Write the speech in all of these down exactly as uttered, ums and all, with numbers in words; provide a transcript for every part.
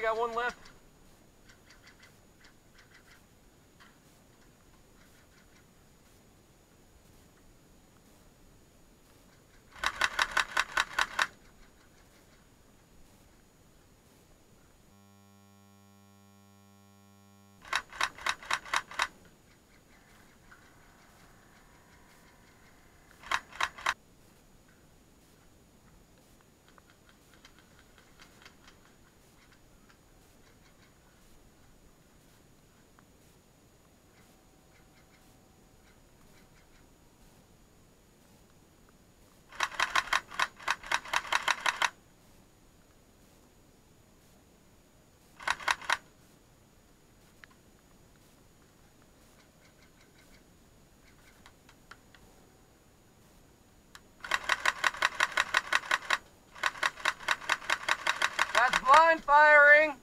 we got one left. That's blind firing.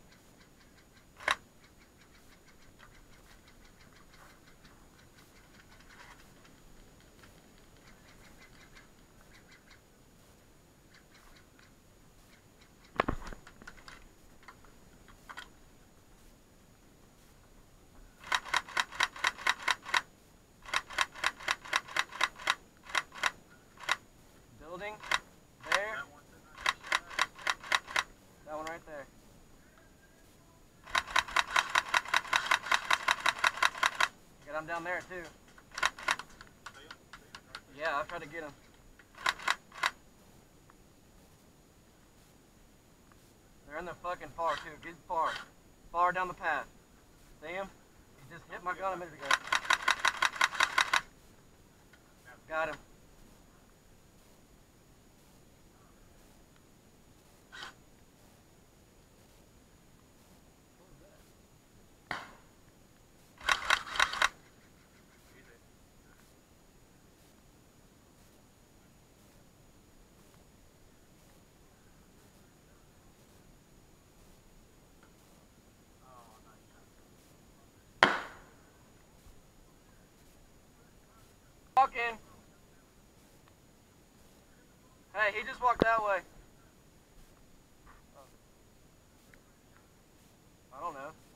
Building. There. That one right there. Got him down there too. Yeah, I'll try to get him. They're in the fucking far too. Get far. Far down the path. See him? He just hit my gun a minute ago. Got him. Walking. Hey, he just walked that way. I don't know.